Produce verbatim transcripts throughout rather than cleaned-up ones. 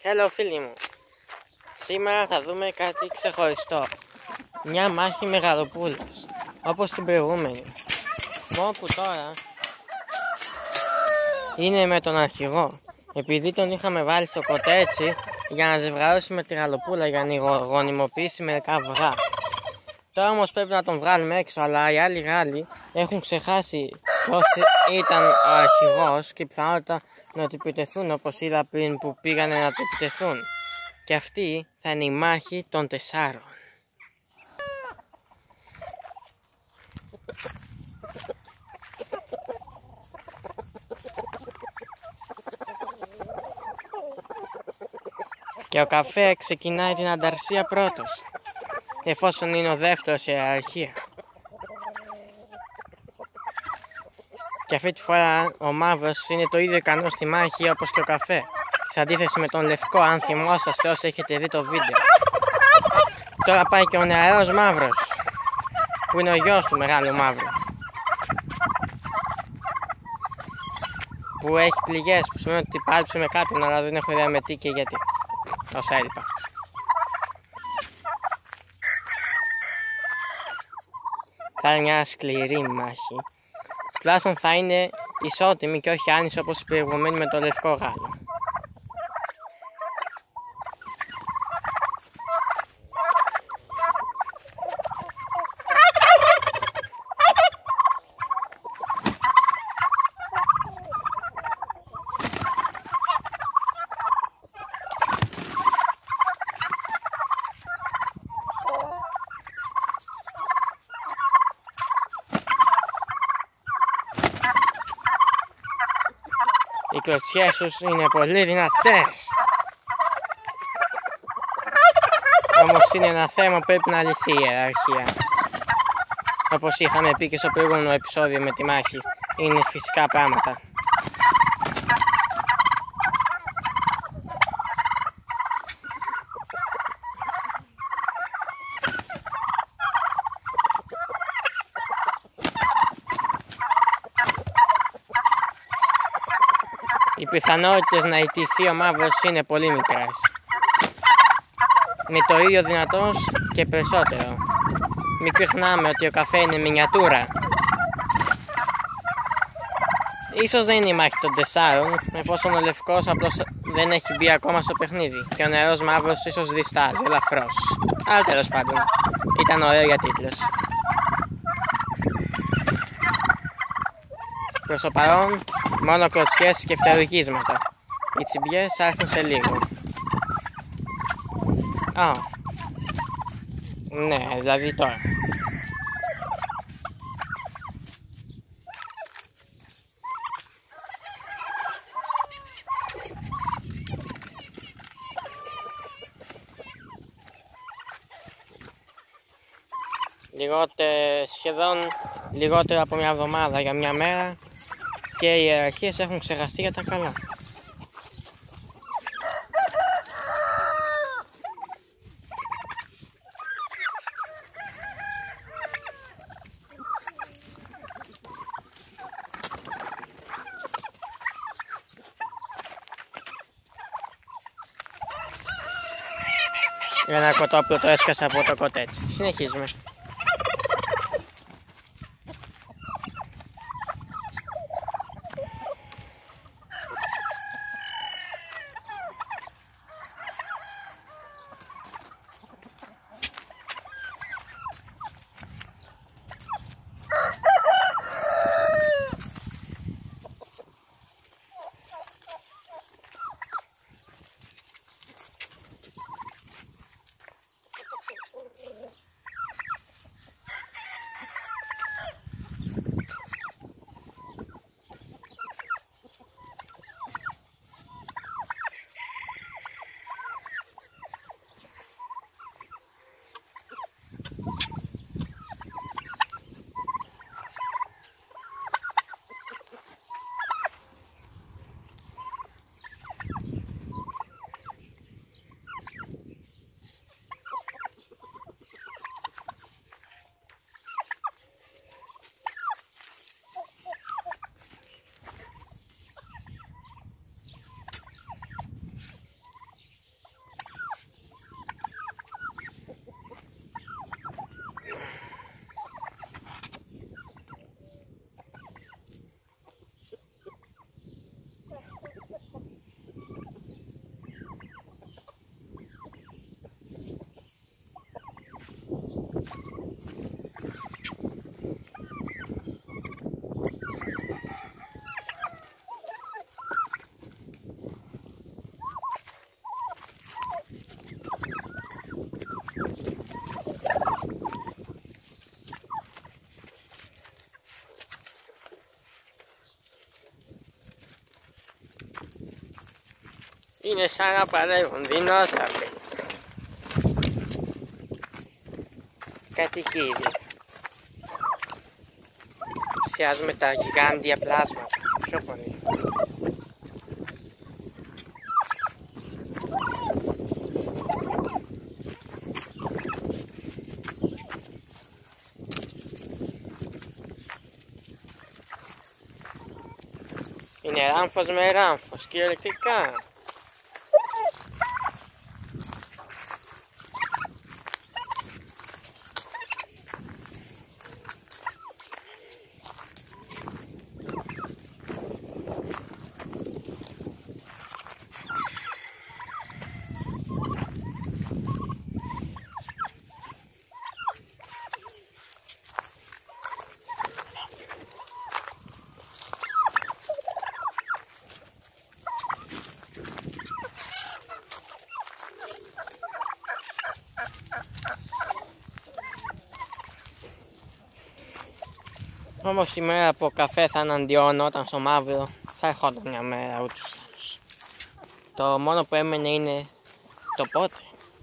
Hello φίλοι μου, σήμερα θα δούμε κάτι ξεχωριστό. Μια μάχη μεγαλοπούλας, όπως την προηγούμενη. Μόνο που τώρα είναι με τον αρχηγό, επειδή τον είχαμε βάλει στο κοτέτσι για να ζευγαρώσει με τη γαλοπούλα για να γονιμοποιήσει μερικά αυγά. Τώρα όμως πρέπει να τον βγάλουμε έξω, αλλά οι άλλοι Γάλλοι έχουν ξεχάσει ποιος ήταν ο αρχηγός και πιθανότητα να του επιτεθούν, όπως είδα πριν που πήγανε να του επιτεθούν. Και αυτή θα είναι η μάχη των τεσσάρων. Και ο καφέ ξεκινάει την ανταρσία πρώτος, εφόσον είναι ο δεύτερος σε ιεραρχία. Και αυτή τη φορά ο μαύρος είναι το ίδιο ικανό στη μάχη όπως και ο καφέ, σε αντίθεση με τον λευκό, αν θυμόσαστε όσοι έχετε δει το βίντεο. Τώρα πάει και ο νεαρός μαύρος, που είναι ο γιος του μεγάλου μαύρου, που έχει πληγές, που σημαίνει ότι πάλεψε με κάποιον, αλλά δεν έχω ιδέα με τι και γιατί. Όσα έλειπα. Θα είναι μια σκληρή μάχη. Τουλάχιστον θα είναι ισότιμη και όχι άνηση όπως η προηγουμένη με το λευκό Γάλλο. Οι κλωτσιές τους είναι πολύ δυνατές. Όμως είναι ένα θέμα που πρέπει να λυθεί η ιεραρχία. Όπως είχαμε πει και στο προηγούμενο επεισόδιο με τη μάχη, είναι φυσικά πράγματα. Οι πιθανότητες να ιτηθεί ο μαύρος είναι πολύ μικρές. Με το ίδιο δυνατός και περισσότερο. Μην ξεχνάμε ότι ο καφέ είναι μινιατούρα. Ίσως δεν είναι η μάχη των τεσσάρων, εφόσον ο λευκός απλώς δεν έχει μπει ακόμα στο παιχνίδι και ο νεαρός μαύρος ίσως διστάζει ελαφρώς. Αλλά τέλος πάντων, ήταν ωραίο για τίτλος. Προς το παρόν, μόνο κλωτσιές και φτερουγίσματα. Οι τσιμπιές άρχουν σε λίγο. Α, ναι, δηλαδή τώρα. Λιγότερο, σχεδόν λιγότερο από μια εβδομάδα για μια μέρα και οι ιεραρχίες έχουν ξεχαστεί για τα καλά. Ένα κοτόπουλο το έσκασα από το κοτέτσι. Συνεχίζουμε. Είναι σαν να παλεύουν δεινόσαυροι. Κάτι χείδι. Ψιάζουμε τα γιγάντια πλάσματα. Πιο πολύ. Είναι ράμφος με ράμφος, κυριολεκτικά. Όμως σήμερα που ο καφέ θα αναντιώνονταν στο μαύρο, θα ερχόταν μια μέρα ούτως ή άλλως. Το μόνο που έμενε είναι το πότε.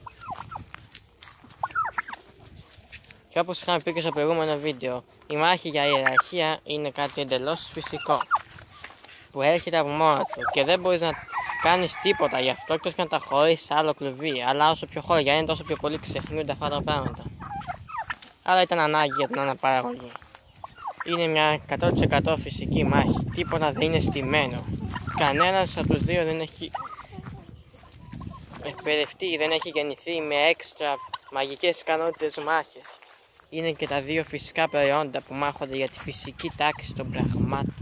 Και όπως είχαμε πει και στο προηγούμενο βίντεο, η μάχη για ιεραρχία είναι κάτι εντελώς φυσικό, που έρχεται από μόνο του και δεν μπορείς να κάνεις τίποτα γι' αυτό εκτός και να τα χωρίσεις σε άλλο κλουβί. Αλλά όσο πιο χώρια είναι, τόσο πιο πολύ ξεχνιούνται αυτά τα πράγματα. Άρα ήταν ανάγκη για την αναπαραγωγή. Είναι μια εκατό τοις εκατό φυσική μάχη. Τίποτα δεν είναι στημένο. Κανένας από τους δύο δεν έχει εκπαιδευτεί, δεν έχει γεννηθεί με έξτρα μαγικές ικανότητες μάχες. Είναι και τα δύο φυσικά προϊόντα που μάχονται για τη φυσική τάξη των πραγμάτων.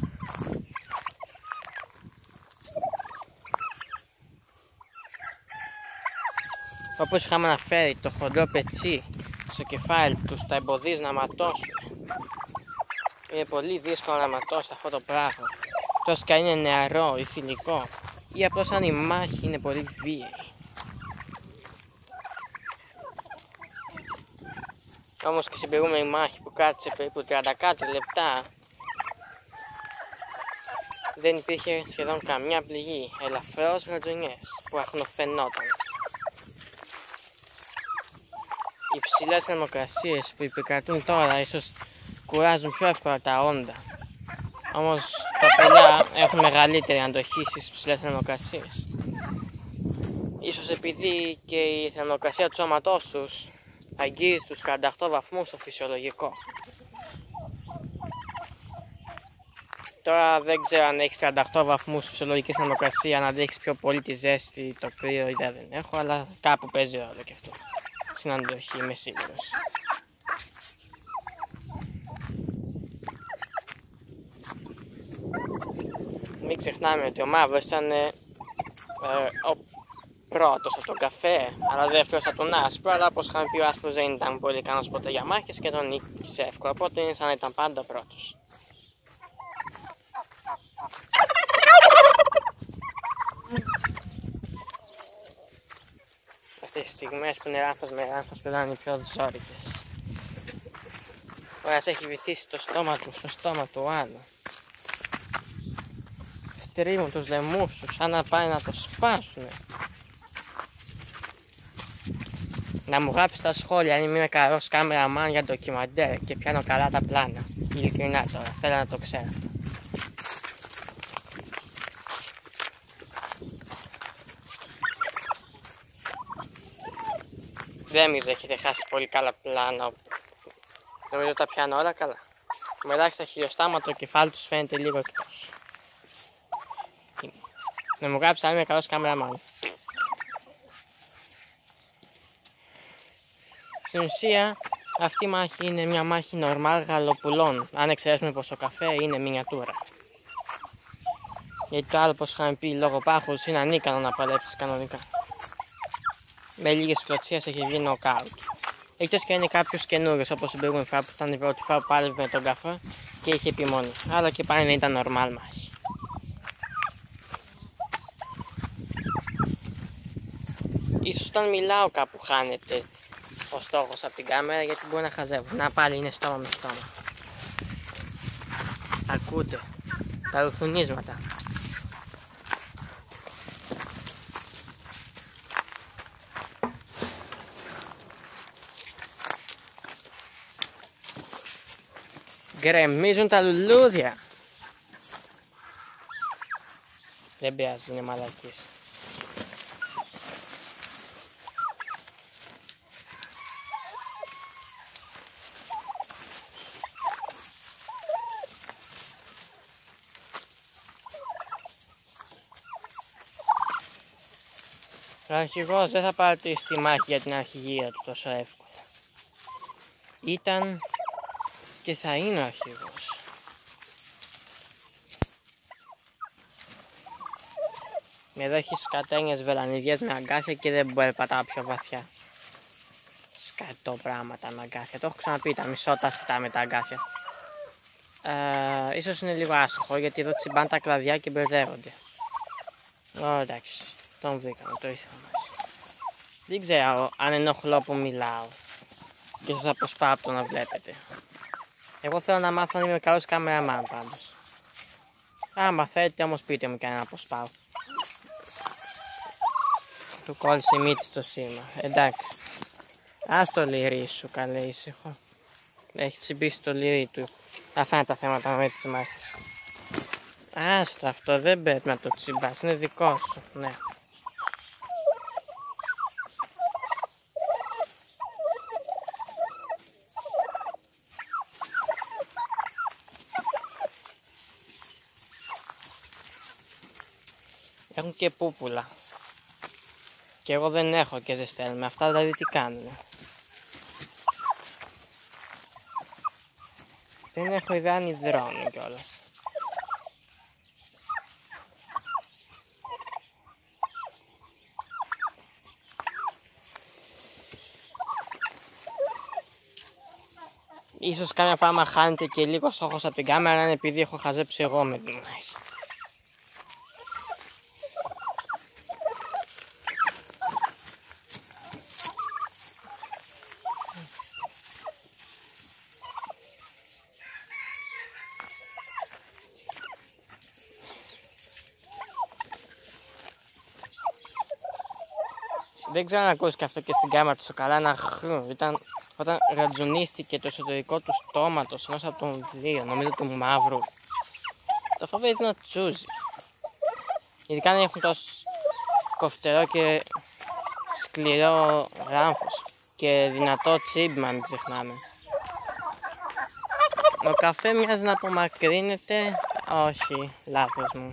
Όπως είχαμε αναφέρει, το χοντρό πετσί στο κεφάλι τους τα εμποδίζει να ματώσουν. Είναι πολύ δύσκολο να ματώσει αυτό το πράγμα. Τόσο και αν είναι νεαρό ή θηλυκό, ή απλώς αν η μάχη είναι πολύ βίαιη. Όμως και στην προηγούμενη μάχη που κράτησε περίπου τριάντα κάτι λεπτά, δεν υπήρχε σχεδόν καμιά πληγή, ελαφρώς ρατζονιές που αχνοφαινόταν. Οι ψηλές θερμοκρασίες που επικρατούν τώρα ίσως κουράζουν πιο εύκολα τα όντα. Όμως τα πουλιά έχουν μεγαλύτερη αντοχή στις ψηλές θερμοκρασίες. Ίσως επειδή και η θερμοκρασία του σώματός τους αγγίζει τους σαράντα οκτώ βαθμούς στο φυσιολογικό. Τώρα δεν ξέρω αν έχεις σαράντα οκτώ βαθμούς φυσιολογική θερμοκρασία, να αντέξεις πιο πολύ τη ζέστη, το κρύο, ιδέα δεν έχω, αλλά κάπου παίζει ρόλο και αυτό. Στην αντοχή είμαι σίγουρος. Μην ξεχνάμε ότι ο μαύρος ήταν ε, ε, ο πρώτος από τον καφέ, αλλά δεύτερος από τον άσπρο, αλλά όπως είχαμε πει ο άσπρος δεν ήταν πολύ ικανός ποτέ για μάχες και τον νίκησε εύκολα, οπότε είναι σαν να ήταν πάντα πρώτος. Αυτές τις στιγμές που είναι ράμφος με ράμφος πρέπει να είναι οι πιο ζόρικες. Ο ένας έχει βυθίσει το στόμα του στο στόμα του άλλου. Φτρίμουν τους λαιμούς τους σαν να πάνε να το σπάσουνε. Να μου γράψει στα σχόλια αν είμαι καλός κάμεραμαν για ντοκιμαντέρ και πιάνω καλά τα πλάνα. Ειλικρινά τώρα, θέλω να το ξέρω αυτό. Δεν νομίζω έχετε χάσει πολύ καλά πλάνα. Νομίζω τα πιάνω όλα καλά. Μετά στα χιλιοστάμα το κεφάλι τους φαίνεται λίγο εκτός. Να μου γράψει αν είμαι καλός κάμεραμαν. Στην ουσία αυτή η μάχη είναι μια μάχη νορμάλ γαλοπουλών. Αν εξαιρέσουμε πως ο καφέ είναι μινιατούρα. Γιατί το άλλο, πως είχαμε πει, λόγω πάχους είναι ανίκανο να παλέψεις κανονικά. Με λίγες κλωτσίες έχει βγει νοκάουτ. Εκτός και είναι κάποιος καινούριος, όπως την προηγούμενη φορά που ήταν η πρώτη φορά που πάλευε με τον καφέ και είχε επιμονή. Αλλά και πάλι δεν ήταν νορμάλ μάχη. Ίσως όταν μιλάω κάπου χάνεται ο στόχος από την κάμερα, γιατί μπορεί να χαζεύω. Να πάλι είναι στόμα με στόμα. Ακούτε τα ρουθουνίσματα. Γκρεμίζουν τα λουλούδια. Δεν πειράζει, είναι μαλακής. Ο αρχηγός δεν θα πατήσει τη μάχη για την αρχηγία του τόσο εύκολα. Ήταν και θα είναι ο αρχηγός. Εδώ έχει σκατένιες βελανιδιές με αγκάθια και δεν μπορεί να πατάω πιο βαθιά. Σκατό πράγματα με αγκάθια. Το έχω ξαναπεί, τα μισό τα φυτά με τα αγκάθια. Ε, ίσως είναι λίγο άστοχο γιατί εδώ τσιμπάνε τα κλαδιά και μπερδεύονται. Ω, εντάξει, τον βρήκαμε, το ήθελα μας. Δεν ξέρω αν ενοχλώ που μιλάω και σας αποσπάω από το να βλέπετε. Εγώ θέλω να μάθω να είμαι καλός κάμεραμάν πάντως. Άμα θέλετε όμως πείτε μου και να αποσπάω. Του κόλλησε η μύτη στο σήμα. Εντάξει. Ας το λυρί σου, καλέ ήσυχο. Έχει τσιμπήσει το λυρί του. Αυτά είναι τα θέματα με τις μάχες. Άστο, αυτό δεν πρέπει να το τσιμπάς. Είναι δικό σου. Ναι. Έχουν και πούπουλα. Και εγώ δεν έχω και ζεσταίνουμε. Αυτά δηλαδή τι κάνουνε. Δεν έχω ιδέα αν υδρώνουν κιόλας. Ίσως κάμια φορά χάνεται και λίγο στόχος από την κάμερα να είναι επειδή έχω χαζέψει εγώ με την μάχη. Δεν ξέρω αν ακούσει και αυτό και στην κάμερα τόσο καλά, ένα χρου. Ήταν όταν ρατζουνίστηκε το εσωτερικό του στόματος ενός από τον δύο, νομίζω του μαύρου. Το φοβίζει να τσούζει. Ειδικά αν έχουν τόσο κοφτερό και σκληρό ράμφος και δυνατό τσίμπημα, μην ξεχνάμε. Ο καφέ μοιάζει να απομακρύνεται. Όχι, λάθος μου.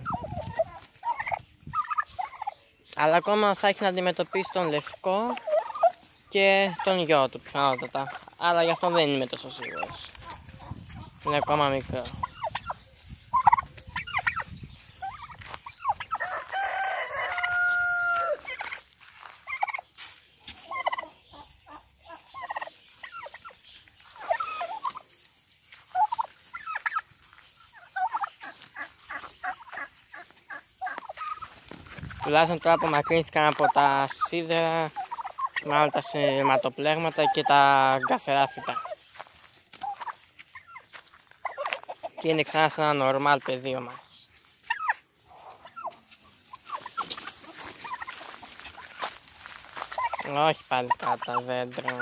Αλλά ακόμα θα έχει να αντιμετωπίσει τον Λευκό και τον γιο του πιθανότατα. Αλλά γι' αυτό δεν είμαι τόσο σίγουρος. Είναι ακόμα μικρό. Τουλάχιστον τώρα απομακρύνθηκαν από τα σίδερα, μάλλον τα σειρματοπλέγματα και τα καθαρά φυτά. Και είναι ξανά σε ένα νορμάλ πεδίο μας. Όχι πάλι κάτω τα δέντρα.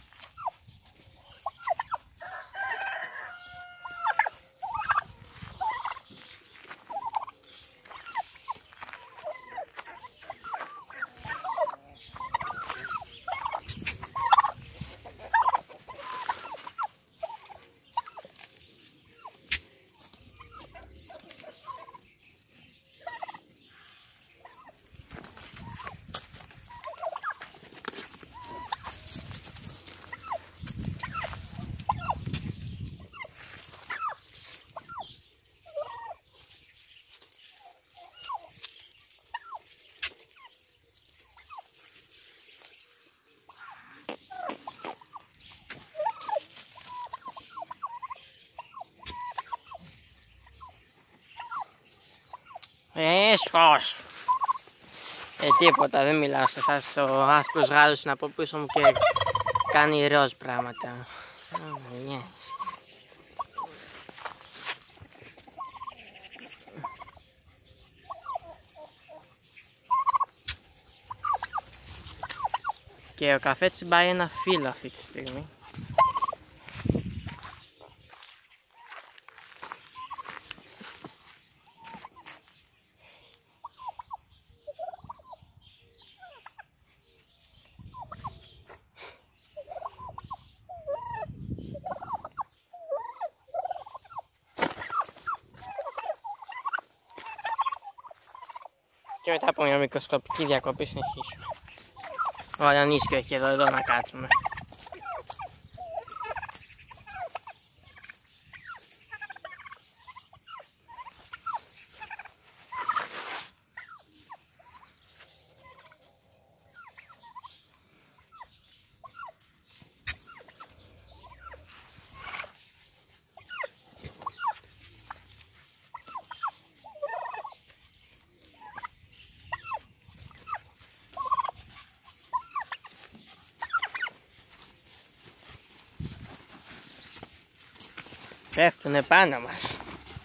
Έσχος! Ε, τίποτα, δεν μιλάω σε εσάς. Ο άσπρος γάλος είναι από πίσω μου και κάνει ροζ πράγματα. Oh, yes. Και ο καφέ τσιμπάει ένα φύλλο αυτή τη στιγμή. Και μετά από μια μικροσκοπική διακοπή συνεχίσουμε. Ο Αλανίσκιο έχει εδώ, εδώ να κάτσουμε. Πέφτουνε πάνω μας.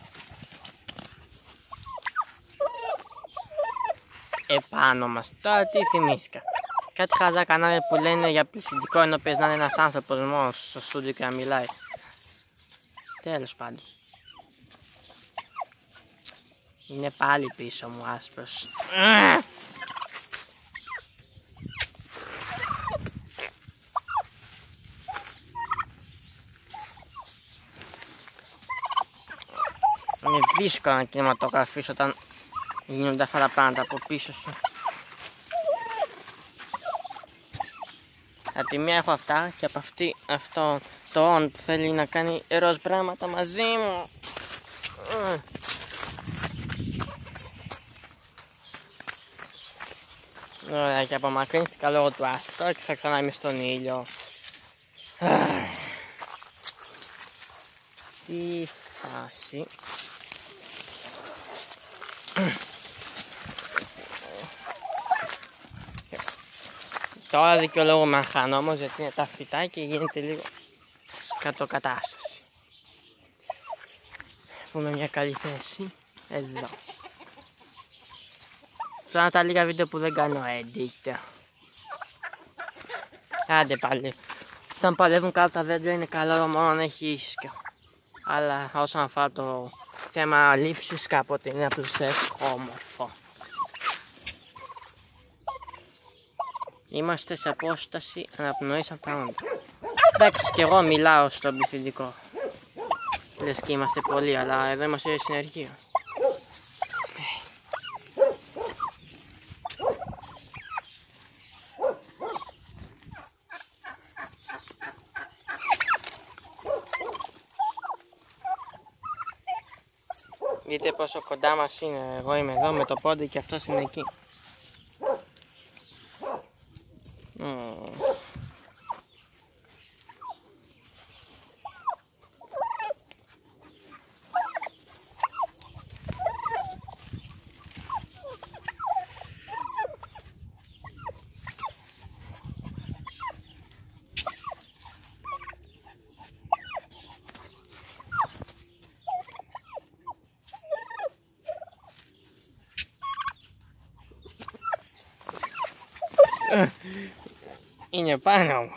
Επάνω μας. Τώρα τι θυμήθηκα. Κάτι χαζά κανάλια που λένε για πληθυντικό ενώ πες να είναι ένας άνθρωπος μόνος στο στούντιο και να μιλάει. Τέλος πάντων. Είναι πάλι πίσω μου άσπρος. Είναι δύσκολο να κινηματογραφείς όταν γίνονται αυτά τα πράγματα από πίσω σου. Από τη μία έχω αυτά και από αυτή αυτό το on που θέλει να κάνει ροζ πράγματα μαζί μου. Ωραία, και απομακρύνθηκα λόγω του άσπρου. Τώρα και θα ξανά είμαι στον ήλιο. Τι φάση. Τώρα δικαιολόγω χάνω όμως γιατί είναι τα φυτά και γίνεται λίγο σκατοκατάσταση. Βρούμε μια καλή θέση εδώ. Αυτά είναι τα λίγα βίντεο που δεν κάνω edit. Άντε πάλι. Όταν παλεύουν κάτω τα δέντρα είναι καλό μόνο να έχει ίσιο. Αλλά όσον αφορά το θέμα λήψης κάποτε είναι απλώς όμορφο. Είμαστε σε απόσταση αναπνοής από τα όντα. Εντάξει, και εγώ μιλάω στον πληθυντικό. Λες και είμαστε πολλοί, αλλά εδώ είμαστε συνεργείο. Δείτε πόσο κοντά μας είναι. Εγώ είμαι εδώ με το πόντι και αυτός είναι εκεί. Mm. Είναι πάνω μου.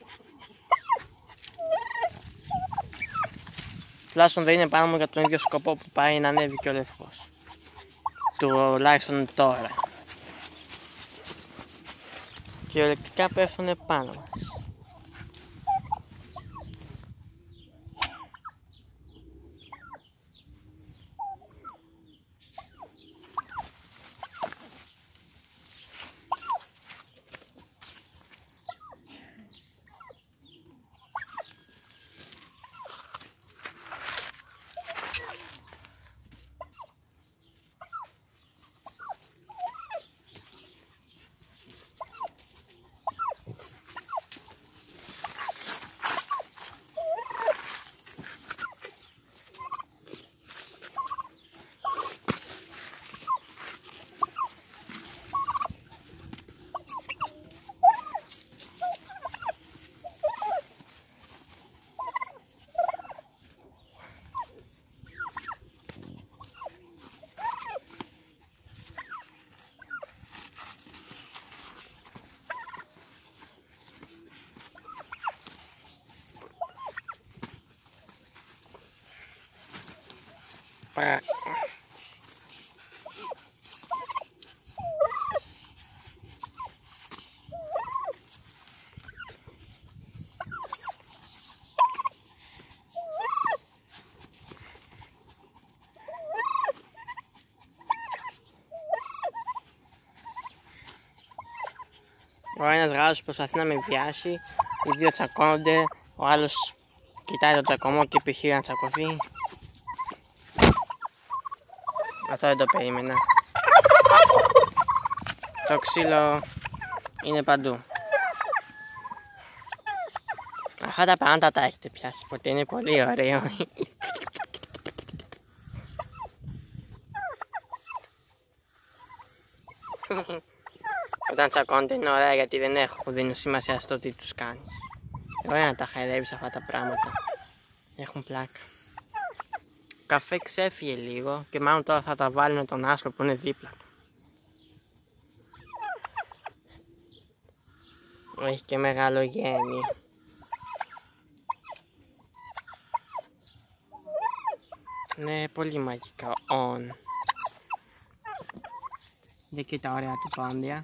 Τουλάχιστον δεν είναι πάνω μου για τον ίδιο σκοπό που πάει να ανέβει και ο λευκός. Τουλάχιστον τώρα. Κυριολεκτικά πέφτουνε πάνω μας. Πα. Ο ένας γράζος προσπαθεί να με βιάσει, οι δύο τσακώνονται, ο άλλος κοιτάει το τσακωμό και επιχείρει να τσακωθεί. Αυτό δεν το περίμενα. Το ξύλο είναι παντού. Αυτά τα πράγματα τα έχετε πιάσει ποτέ, είναι πολύ ωραίο. Όταν τσακώνται είναι ωραία γιατί δεν έχουν, δίνουν σημασία στο τι τους κάνεις. Ωραία να τα χαϊδεύεις αυτά τα πράγματα. Έχουν πλάκα. Ο καφέ ξέφυγε λίγο και μάλλον τώρα θα τα βάλει με τον άσπρο που είναι δίπλα του. Έχει και μεγάλο γέννη. Ναι, πολύ μαγικά. On. Δεν και τα ωραία του πόντια.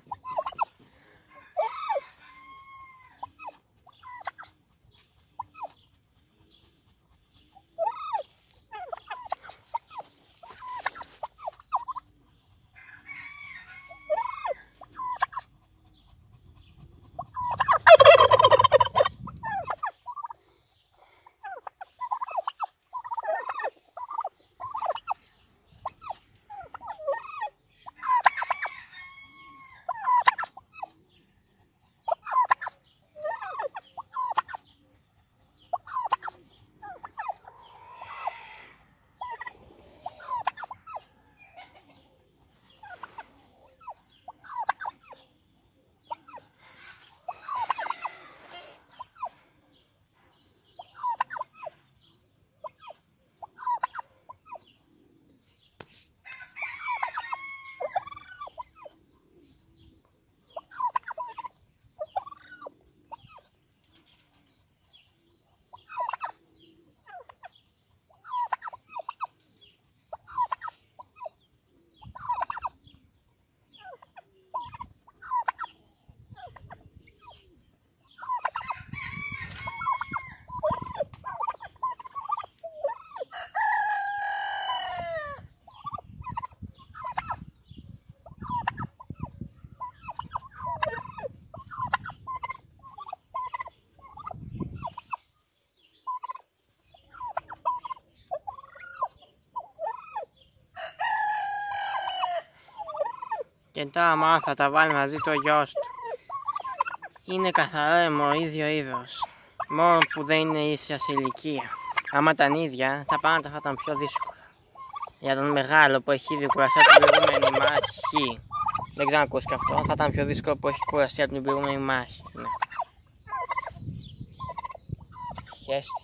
Και τώρα μάλλον θα τα βάλει μαζί το γιος του. Είναι καθαρό αιμο, ίδιο είδος. Μόνο που δεν είναι ίσια σε ηλικία. Άμα ήταν ίδια, τα πράγματα θα ήταν πιο δύσκολα. Για τον μεγάλο που έχει ήδη κουραστεί από την προηγούμενη μάχη. Δεν ξέρω αν ακούσει και αυτό. Θα ήταν πιο δύσκολο που έχει κουραστεί από την προηγούμενη μάχη. Ναι. Χέστηκε.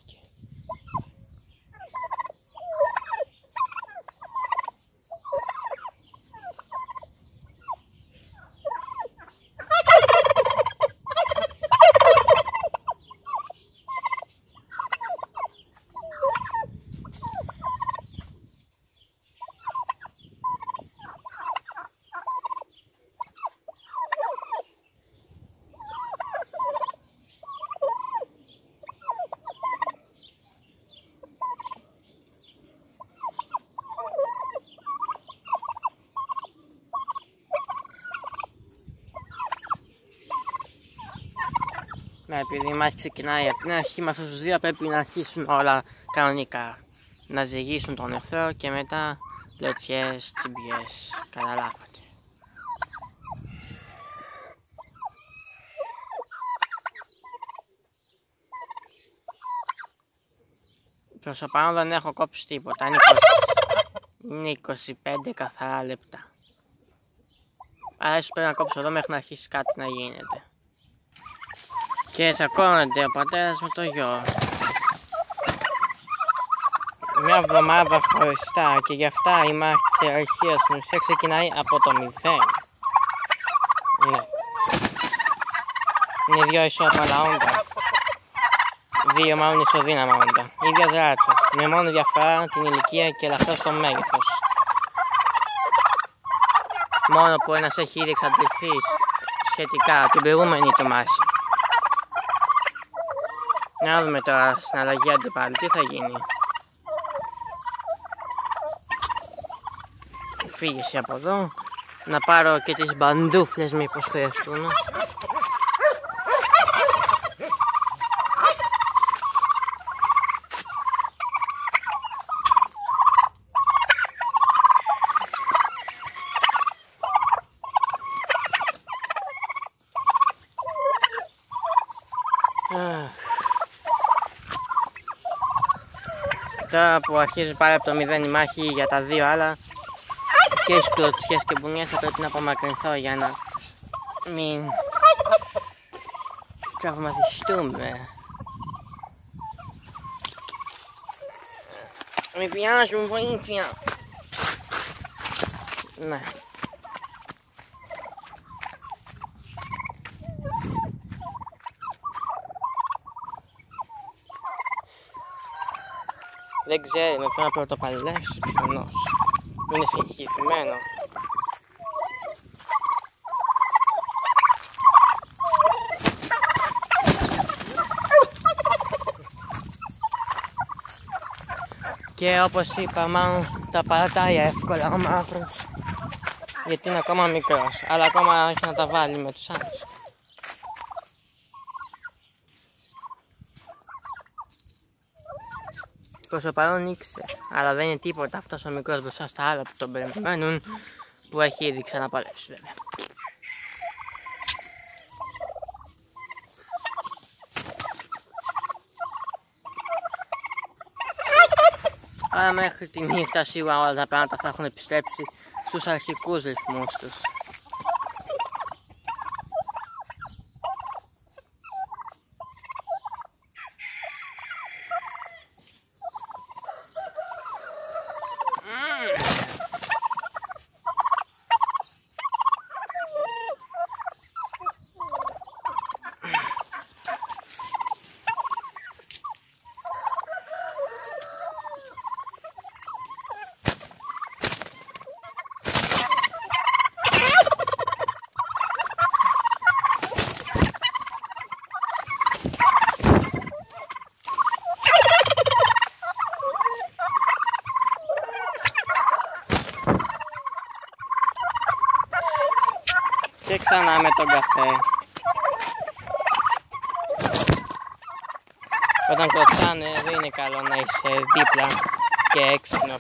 Ναι, επειδή η μάχη ξεκινάει από την αρχή, με αυτούς τους δύο πρέπει να αρχίσουν όλα κανονικά. Να ζυγίσουν τον εχθρό και μετά κλωτσιές, τσιμπιές, καταλάβατε. Προς το παρόν δεν έχω κόψει τίποτα, είναι είκοσι, είναι είκοσι πέντε καθαρά λεπτά. Άρα ίσως πρέπει να κόψω εδώ μέχρι να αρχίσει κάτι να γίνεται. Και τσακώνεται ο πατέρας με το γιο. Μια εβδομάδα χωριστά και γι' αυτά η μάχη της ιεραρχίας στην ουσία ξεκινάει από το μηδέν. Ναι. Είναι δύο ισόπαλα όντα. Δύο μάλλον ισοδύναμα όντα. Ίδιας ράτσας. Με μόνο διαφορά την ηλικία και ελαφρώς το μέγεθος. Μόνο που ένας έχει ήδη εξαντληθεί σχετικά την προηγούμενη του μάχη. Να δούμε τώρα στην αλλαγή αντιπάλου τι θα γίνει. Φύγεσαι από εδώ. Να πάρω και τις μπαντούφλες μήπως χρειαστούν. Τώρα που αρχίζει πάλι από το μηδέν η μάχη για τα δύο άλλα και έχει κλωτσιές και μπουνιές, θα πρέπει να απομακρυνθώ για να μην τραυματιστούμε. Μη βιάζουν, βοήθεια. Ναι. Δεν ξέρει με ποιον να πρωτοπαλεύσει πιθανώς. Είναι συγχυθμένο. Και όπως είπα, μάλλον τα παρατάει εύκολα ο μαύρος, γιατί είναι ακόμα μικρός, αλλά ακόμα έχει να τα βάλει με τους άλλους. Προς το παρόν ήξερε, αλλά δεν είναι τίποτα αυτός ο μικρός μπροστά στα άλλα που τον περιμένουν, που έχει ήδη ξαναπαλέψει βέβαια. Άρα μέχρι τη νύχτα σίγουρα όλα τα πράγματα θα έχουν επιστρέψει στους αρχικούς ρυθμούς τους. Και ξανά με τον καφέ. Όταν κλωτσάνε δεν είναι καλό να είσαι δίπλα και έξυπνο.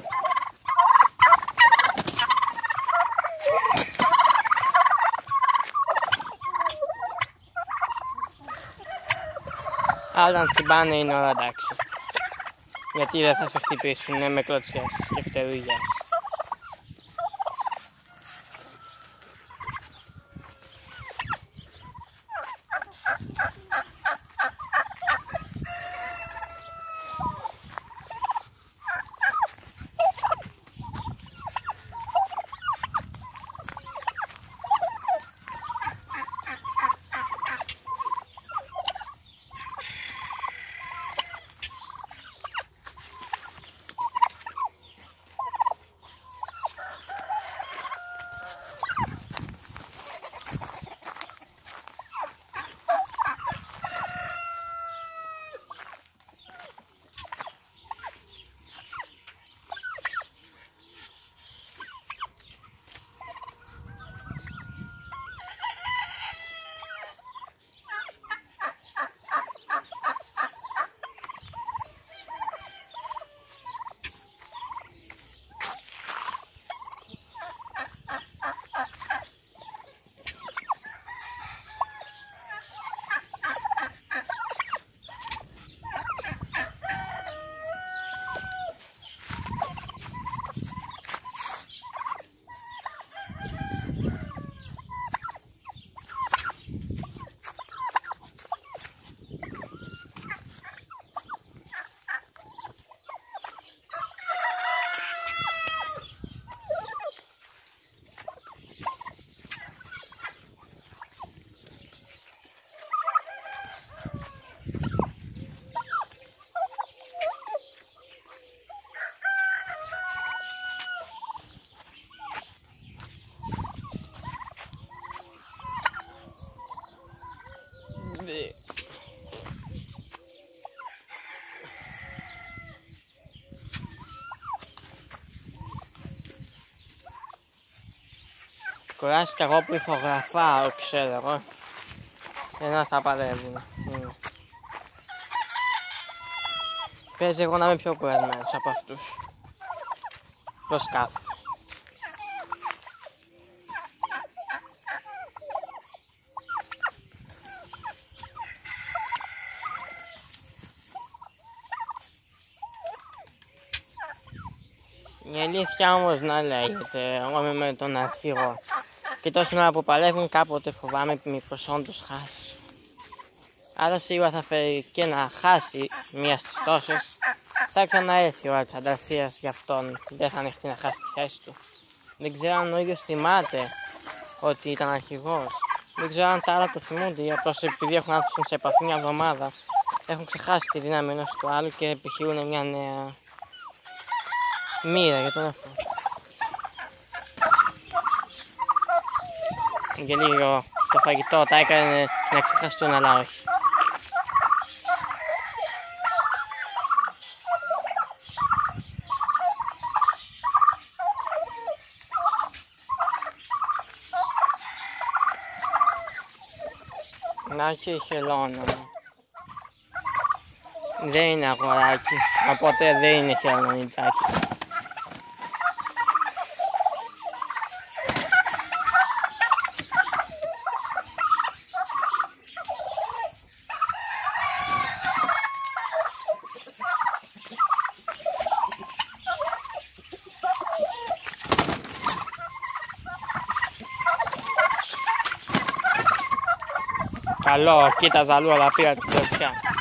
Αλλά όταν τσιμπάνε είναι όλα εντάξει. Γιατί δεν θα σε χτυπήσουν με κλωτσιές και φτερούγιες. Κουράστηκα εγώ που ηχογραφάω, ξέρω εγώ. Ενώ θα παλεύουν. Mm. Παίζει εγώ να είμαι πιο κουρασμένος από αυτούς. Προς κάθε. Η αλήθεια όμως να λέγεται, εγώ είμαι με τον αρχηγό. Και τόση ώρα που παλεύουν κάποτε φοβάμαι μήπως όντως χάσει. Άρα σίγουρα θα φέρει και να χάσει μία στις τόσες. Θα ξαναέρθει ο της ανταρσίας για αυτόν, δεν θα ανεχτεί να χάσει τη θέση του. Δεν ξέρω αν ο ίδιος θυμάται ότι ήταν αρχηγός. Δεν ξέρω αν τα άλλα το θυμούνται ή απλώς επειδή έχουν έρθει σε επαφή μια εβδομάδα έχουν ξεχάσει τη δύναμη ενός του άλλου και επιχειρούν μια νέα μοίρα για τον εαυτό. Και λίγο το φαγητό τα έκανε να ξεχαστούν, αλλά όχι. Να και η χελώνα μου. Δεν είναι αγοράκι, οπότε δεν είναι χελωνιτζάκι. Καλό, κοίταζα αλλού, αλλά πήρα την κλωτσιά.